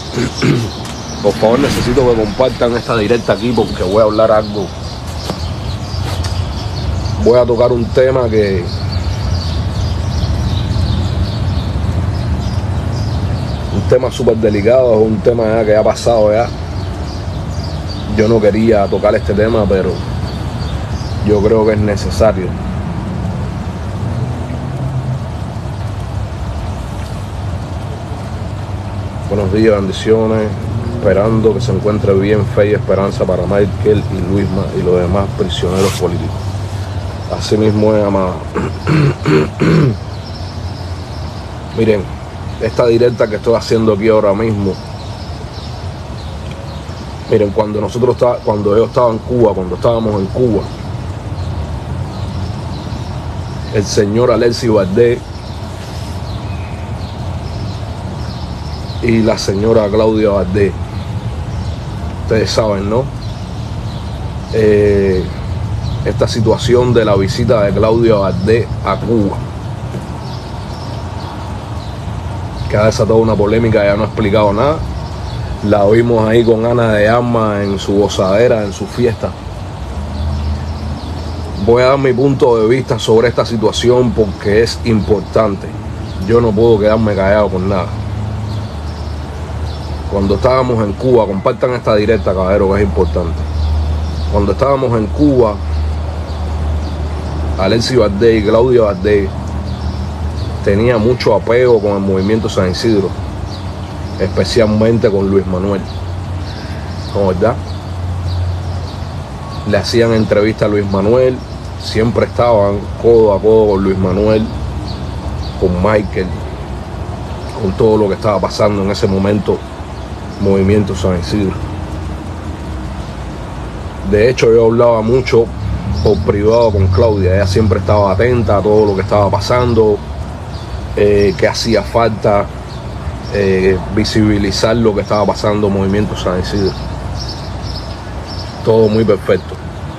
Por favor, necesito que compartan esta directa aquí porque voy a hablar algo. Voy a tocar un tema que un tema súper delicado, es un tema ya que ha pasado ya. Yo no quería tocar este tema, pero yo creo que es necesario. Buenos días, bendiciones. Esperando que se encuentre bien, fe y esperanza para Michael y Luisma y los demás prisioneros políticos. Así mismo es, amada. Miren, esta directa que estoy haciendo aquí ahora mismo. Miren, cuando yo estaba en Cuba, cuando estábamos en Cuba, el señor Alexis Valdés y la señora Claudia Valdés, ustedes saben, ¿no? Esta situación de la visita de Claudia Valdés a Cuba, que ha desatado una polémica, ya no ha explicado nada. La vimos ahí con Ana de Armas en su gozadera, en su fiesta. Voy a dar mi punto de vista sobre esta situación porque es importante. Yo no puedo quedarme callado por nada. Cuando estábamos en Cuba, compartan esta directa, caballero, que es importante. Cuando estábamos en Cuba, Alexis Valdés y Claudia Valdés tenía mucho apego con el movimiento San Isidro, especialmente con Luis Manuel. ¿No, verdad? Le hacían entrevistas a Luis Manuel, siempre estaban codo a codo con Luis Manuel, con Michael, con todo lo que estaba pasando en ese momento, movimiento San Isidro. De hecho, yo hablaba mucho por privado con Claudia. Ella siempre estaba atenta a todo lo que estaba pasando, que hacía falta visibilizar lo que estaba pasando en movimiento San Isidro. Todo muy perfecto.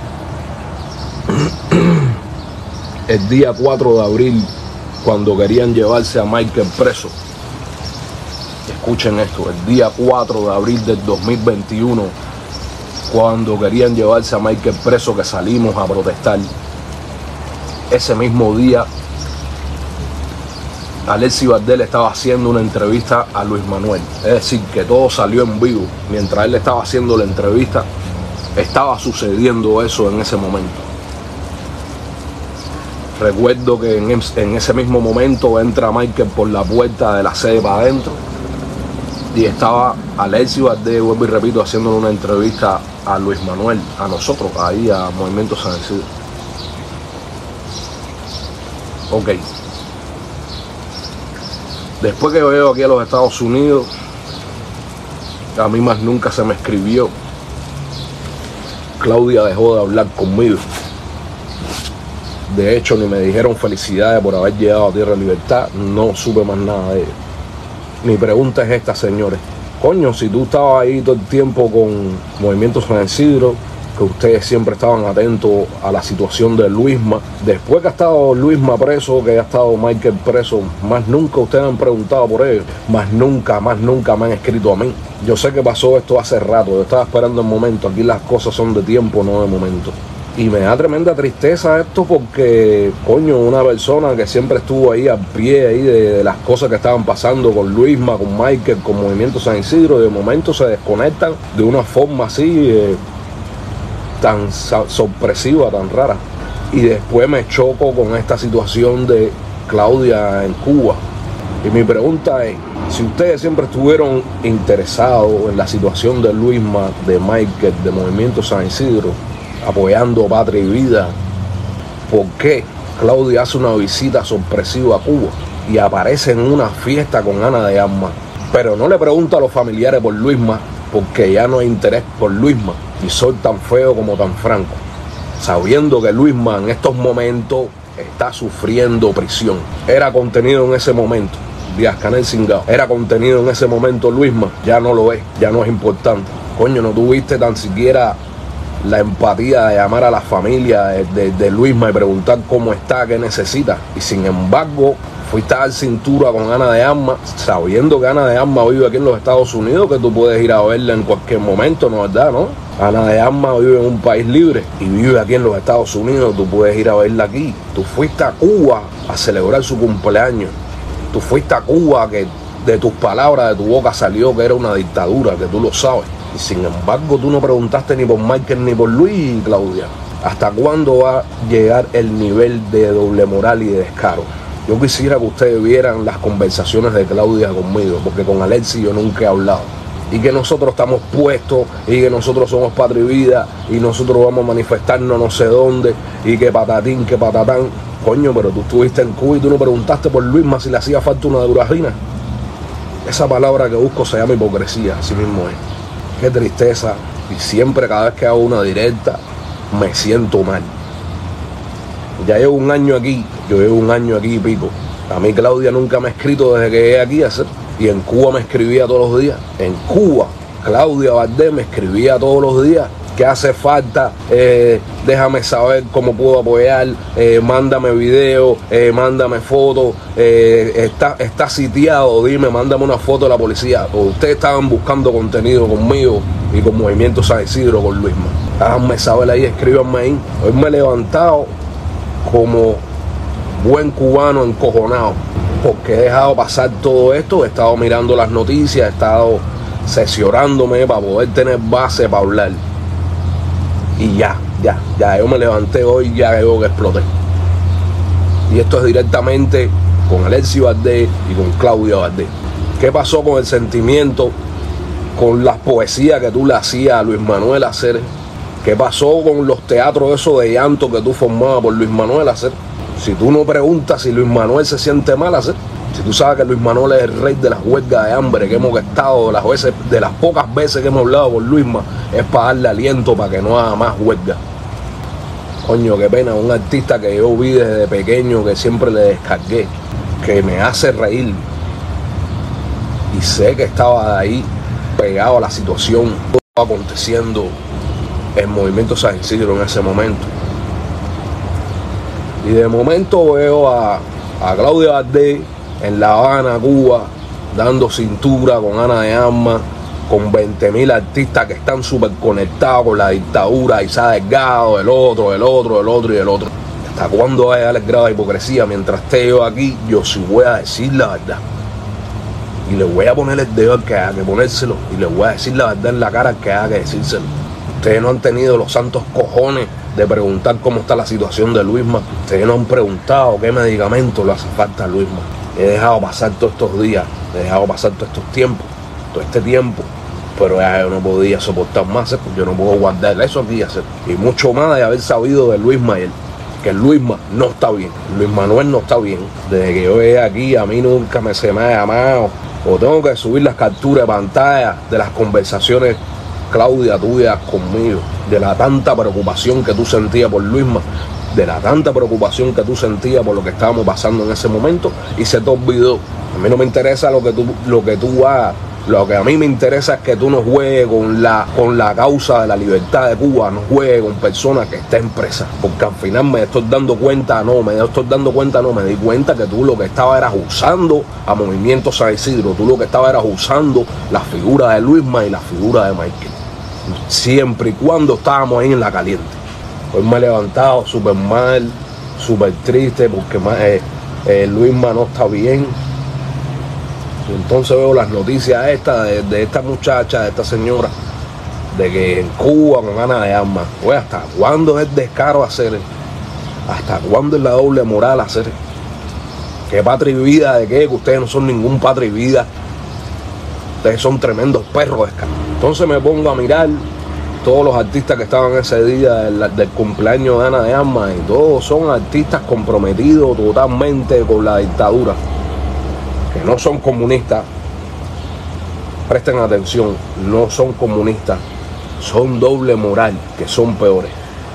El día 4 de abril, cuando querían llevarse a Michael preso, escuchen esto, el día 4 de abril del 2021, cuando querían llevarse a Michael preso, que salimos a protestar, ese mismo día Alexis Valdés le estaba haciendo una entrevista a Luis Manuel. Es decir, que todo salió en vivo. Mientras él le estaba haciendo la entrevista, estaba sucediendo eso en ese momento. Recuerdo que en ese mismo momento entra Michael por la puerta de la sede para adentro y estaba Alexis Valdés, vuelvo y repito, haciéndole una entrevista a Luis Manuel, a nosotros, ahí a Movimiento San Isidro. Ok. Después que yo llego aquí a los Estados Unidos, a mí más nunca se me escribió. Claudia dejó de hablar conmigo. De hecho, ni me dijeron felicidades por haber llegado a Tierra de Libertad. No supe más nada de ella. Mi pregunta es esta, señores. Coño, si tú estabas ahí todo el tiempo con Movimiento San Isidro, que ustedes siempre estaban atentos a la situación de Luisma, después que ha estado Luisma preso, que ha estado Michael preso, más nunca ustedes han preguntado por ellos, más nunca me han escrito a mí. Yo sé que pasó esto hace rato, yo estaba esperando el momento. Aquí las cosas son de tiempo, no de momento. Y me da tremenda tristeza esto porque, coño, una persona que siempre estuvo ahí al pie ahí de las cosas que estaban pasando con Luisma, con Michael, con Movimiento San Isidro, de momento se desconectan de una forma así tan sorpresiva, tan rara. Y después me choco con esta situación de Claudia en Cuba. Y mi pregunta es, si ustedes siempre estuvieron interesados en la situación de Luisma, de Michael, de Movimiento San Isidro, apoyando Patria y Vida, ¿por qué Claudia hace una visita sorpresiva a Cuba y aparece en una fiesta con Ana de Armas? Pero no le pregunto a los familiares por Luisma, porque ya no hay interés por Luisma, y soy tan feo como tan franco, sabiendo que Luisma en estos momentos está sufriendo prisión. Era contenido en ese momento Díaz-Canel Cingado, era contenido en ese momento Luisma, ya no lo es, ya no es importante. Coño, no tuviste tan siquiera la empatía de llamar a la familia de Luisma y preguntar cómo está, qué necesita. Y sin embargo fuiste a dar cintura con Ana de Armas, sabiendo que Ana de Armas vive aquí en los Estados Unidos, que tú puedes ir a verla en cualquier momento, ¿no es verdad, no? Ana de Armas vive en un país libre y vive aquí en los Estados Unidos, tú puedes ir a verla aquí. Tú fuiste a Cuba a celebrar su cumpleaños. Tú fuiste a Cuba que de tus palabras, de tu boca salió que era una dictadura, que tú lo sabes. Y sin embargo tú no preguntaste ni por Michael ni por Luis, Claudia. ¿Hasta cuándo va a llegar el nivel de doble moral y de descaro? Yo quisiera que ustedes vieran las conversaciones de Claudia conmigo, porque con Alexis yo nunca he hablado. Y que nosotros estamos puestos, y que nosotros somos Patria y Vida, y nosotros vamos a manifestarnos no sé dónde, y que patatín, que patatán. Coño, pero tú estuviste en Cuba y tú no preguntaste por Luisma si le hacía falta una duragina. Esa palabra que busco se llama hipocresía, así mismo es. Qué tristeza. Y siempre, cada vez que hago una directa, me siento mal. Ya llevo un año aquí, yo llevo un año aquí y pico. A mí Claudia nunca me ha escrito desde que llegué aquí a hacer. Y en Cuba me escribía todos los días. En Cuba, Claudia Valdés me escribía todos los días. ¿Qué hace falta? Déjame saber cómo puedo apoyar. Mándame video, mándame fotos. Está sitiado, dime, mándame una foto de la policía. Ustedes estaban buscando contenido conmigo y con Movimiento San Isidro, con Luisma. Háganme saber ahí, escríbanme ahí. Hoy me he levantado como buen cubano encojonado, porque he dejado pasar todo esto, he estado mirando las noticias, he estado sesionándome para poder tener base para hablar. Y ya, yo me levanté hoy, ya veo que exploté. Y esto es directamente con Alexis Valdés y con Claudia Valdés. ¿Qué pasó con el sentimiento, con las poesías que tú le hacías a Luis Manuel hacer? ¿Qué pasó con los teatros esos de llanto que tú formabas por Luis Manuel hacer? Si tú no preguntas si Luis Manuel se siente mal hacer, si tú sabes que Luis Manuel es el rey de las huelgas de hambre que hemos estado, de las pocas veces que hemos hablado con Luisma, es para darle aliento para que no haga más huelga. Coño, qué pena, un artista que yo vi desde pequeño, que siempre le descargué, que me hace reír. Y sé que estaba ahí pegado a la situación, todo aconteciendo en Movimiento San Isidro en ese momento. Y de momento veo a Claudia Valdés en La Habana, Cuba, dando cintura con Ana de Armas, con 20.000 artistas que están súper conectados con la dictadura, Isá Delgado, el otro. ¿Hasta cuándo va a llegar el grado de hipocresía? Mientras esté yo aquí, yo sí voy a decir la verdad. Y le voy a poner el dedo al que haya que ponérselo, y le voy a decir la verdad en la cara al que haya que decírselo. Ustedes no han tenido los santos cojones de preguntar cómo está la situación de Luisma. Ustedes no han preguntado qué medicamento le hace falta a Luisma. He dejado pasar todos estos días, he dejado pasar todos estos tiempos, todo este tiempo, pero ya yo no podía soportar más, yo no puedo guardar eso aquí, y mucho más de haber sabido de Luisma, que Luisma no está bien, Luis Manuel no está bien. Desde que yo llegué aquí, a mí nunca se me ha llamado, o tengo que subir las capturas de pantalla de las conversaciones, Claudia, tuyas conmigo, de la tanta preocupación que tú sentías por Luisma, de la tanta preocupación que tú sentías por lo que estábamos pasando en ese momento, y se te olvidó. A mí no me interesa lo que tú hagas. Lo que a mí me interesa es que tú no juegues con la causa de la libertad de Cuba, no juegues con personas que estén presas, porque al final me di cuenta que tú lo que estabas era usando a Movimiento San Isidro, tú lo que estabas era usando la figura de Luisma y la figura de Michael, siempre y cuando estábamos ahí en la caliente. Hoy me he levantado súper mal, súper triste, porque Luisma no está bien. Y entonces veo las noticias de esta muchacha, de esta señora, de que en Cuba con Ana de Armas. Pues, ¿hasta cuándo es descaro hacer? ¿Hasta cuándo es la doble moral hacer? ¿Qué Patria y Vida de qué? Que ustedes no son ningún Patria y Vida. Ustedes son tremendos perros descarados. Entonces me pongo a mirar todos los artistas que estaban ese día del cumpleaños de Ana de Armas, y todos son artistas comprometidos totalmente con la dictadura, que no son comunistas. Presten atención, no son comunistas, son doble moral, que son peores.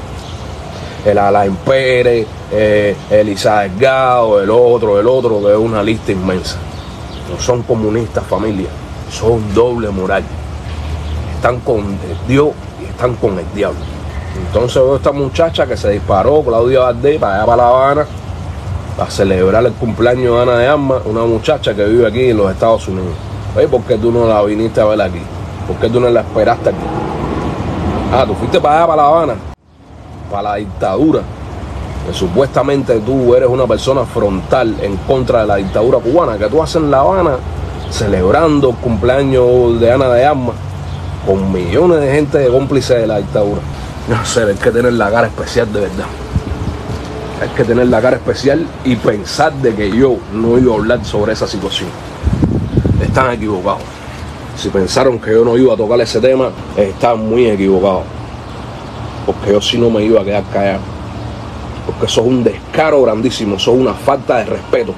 El Alain Pérez, el Isá Delgado, el otro, que es una lista inmensa. No son comunistas, familia, son doble moral. Están con Dios y están con el diablo. Entonces veo a esta muchacha que se disparó, Claudia Valdés, para allá para La Habana, para celebrar el cumpleaños de Ana de Armas, una muchacha que vive aquí en los Estados Unidos. Oye, ¿por qué tú no la viniste a ver aquí? ¿Por qué tú no la esperaste aquí? Ah, tú fuiste para allá, para La Habana, para la dictadura. Que supuestamente tú eres una persona frontal en contra de la dictadura cubana, que tú haces en La Habana celebrando el cumpleaños de Ana de Armas con millones de gente de cómplices de la dictadura. No sé, hay que tener la cara especial de verdad. Hay que tener la cara especial y pensar de que yo no iba a hablar sobre esa situación. Están equivocados. Si pensaron que yo no iba a tocar ese tema, están muy equivocados. Porque yo sí no me iba a quedar callado. Porque eso es un descaro grandísimo, eso es una falta de respeto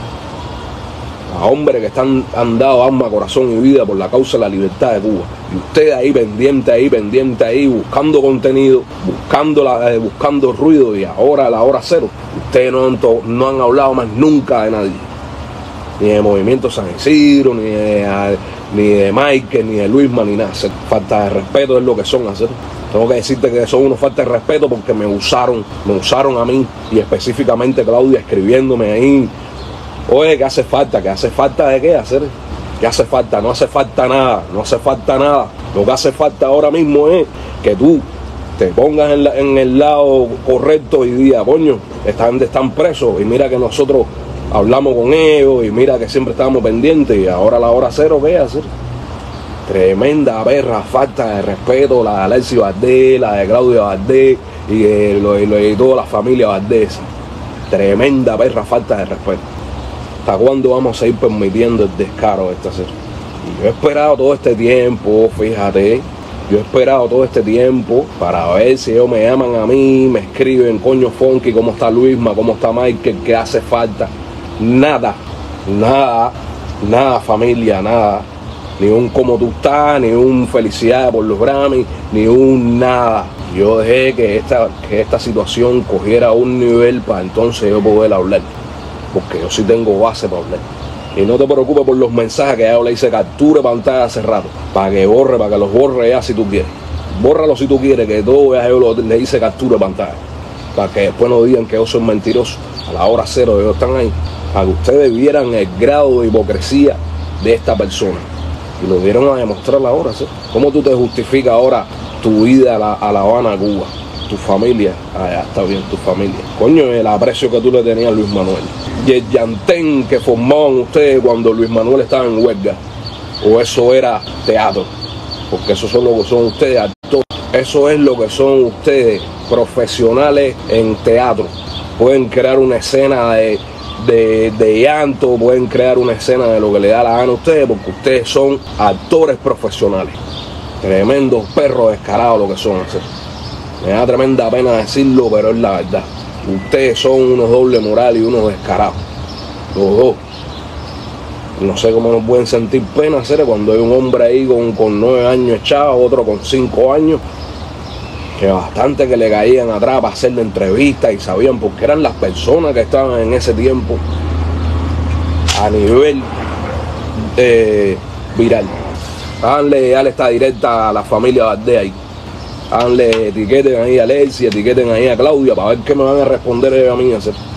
a hombres que han dado alma, corazón y vida por la causa de la libertad de Cuba. Y ustedes ahí pendiente ahí, buscando contenido, buscando ruido, y ahora a la hora cero, ustedes no han hablado más nunca de nadie. Ni de Movimiento San Isidro, ni de Michael, ni de Luisma, ni nada. Falta de respeto es lo que son hacer. Tengo que decirte que son unos falta de respeto porque me usaron a mí, y específicamente Claudia escribiéndome ahí. Oye, ¿qué hace falta? ¿Qué hace falta de qué hacer? ¿Qué hace falta? No hace falta nada, no hace falta nada. Lo que hace falta ahora mismo es que tú te pongas en el lado correcto y digas, coño, están presos, y mira que nosotros hablamos con ellos, y mira que siempre estábamos pendientes, y ahora a la hora cero, ¿qué hacer? Tremenda perra falta de respeto, la de Alexis Valdés, la de Claudia Valdés y toda la familia Valdés. Tremenda perra falta de respeto. ¿Hasta cuándo vamos a ir permitiendo el descaro de esta serie? Y yo he esperado todo este tiempo, fíjate, para ver si ellos me llaman a mí, me escriben, coño Funky, cómo está Luisma, cómo está Michael, qué hace falta. Nada, familia, nada. Ni un cómo tú estás, ni un felicidades por los Grammy, ni un nada. Yo dejé que esta situación cogiera un nivel para entonces yo poder hablar. Porque yo sí tengo base para hablar. Y no te preocupes por los mensajes que ya le hice captura pantalla hace rato. Para que los borre ya si tú quieres. Bórralo si tú quieres, que todo ya yo le hice captura de pantalla. Para que después no digan que yo soy mentiroso. A la hora cero ellos están ahí. Para que ustedes vieran el grado de hipocresía de esta persona. Y lo dieron a demostrar ahora, ¿sí? ¿Cómo tú te justificas ahora tu ida a La Habana, Cuba? Tu familia, ya está bien, tu familia. Coño, el aprecio que tú le tenías a Luis Manuel. Y el llantén que formaban ustedes cuando Luis Manuel estaba en huelga. O eso era teatro. Porque eso son lo que son ustedes, actores. Eso es lo que son ustedes, profesionales en teatro. Pueden crear una escena de llanto, pueden crear una escena de lo que le da la gana a ustedes, porque ustedes son actores profesionales. Tremendos perros descarados lo que son. ¿Sí? Me da tremenda pena decirlo, pero es la verdad. Ustedes son unos doble moral y unos descarados. Los dos. No sé cómo nos pueden sentir pena hacer cuando hay un hombre ahí con 9 años echado, otro con 5 años, que bastante que le caían atrás para hacerle entrevistas y sabían porque eran las personas que estaban en ese tiempo a nivel viral. Dale esta directa a la familia Valdés ahí. Etiqueten ahí a Alexis, etiqueten ahí a Claudia para ver qué me van a responder a mí.